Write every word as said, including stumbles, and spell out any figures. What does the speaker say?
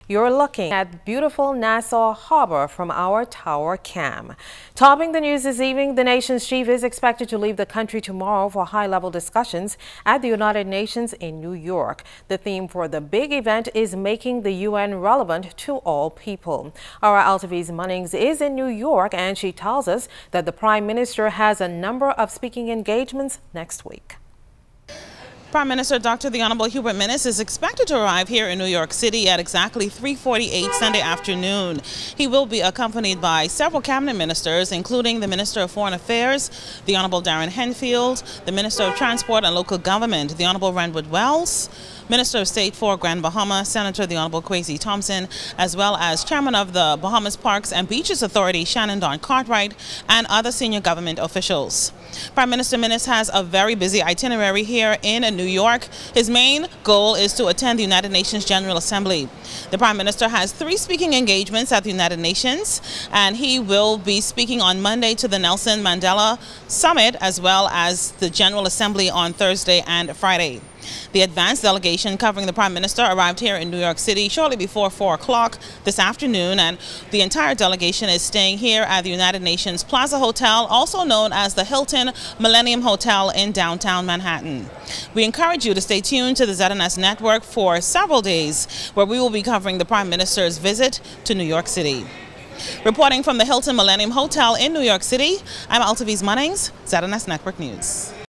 You're looking at beautiful Nassau Harbor from our tower cam. Topping the news this evening, the nation's chief is expected to leave the country tomorrow for high-level discussions at the United Nations in New York. The theme for the big event is making the U N relevant to all people. Our Altaviz Munnings is in New York, and she tells us that the Prime Minister has a number of speaking engagements next week. Prime Minister Doctor The Honorable Hubert Minnis is expected to arrive here in New York City at exactly three forty-eight Sunday afternoon. He will be accompanied by several cabinet ministers, including the Minister of Foreign Affairs, the Honorable Darren Henfield, the Minister of Transport and Local Government, the Honorable Renwood Wells, Minister of State for Grand Bahama, Senator the Honorable Kwesi Thompson, as well as Chairman of the Bahamas Parks and Beaches Authority, Shannon Don Cartwright, and other senior government officials. Prime Minister Minnis has a very busy itinerary here in New York. His main goal is to attend the United Nations General Assembly. The Prime Minister has three speaking engagements at the United Nations, and he will be speaking on Monday to the Nelson Mandela Summit, as well as the General Assembly on Thursday and Friday. The advanced delegation covering the Prime Minister arrived here in New York City shortly before four o'clock this afternoon, and the entire delegation is staying here at the United Nations Plaza Hotel, also known as the Hilton Millennium Hotel in downtown Manhattan. We encourage you to stay tuned to the Z N S Network for several days, where we will be covering the Prime Minister's visit to New York City. Reporting from the Hilton Millennium Hotel in New York City, I'm Altaviz Munnings, Z N S Network News.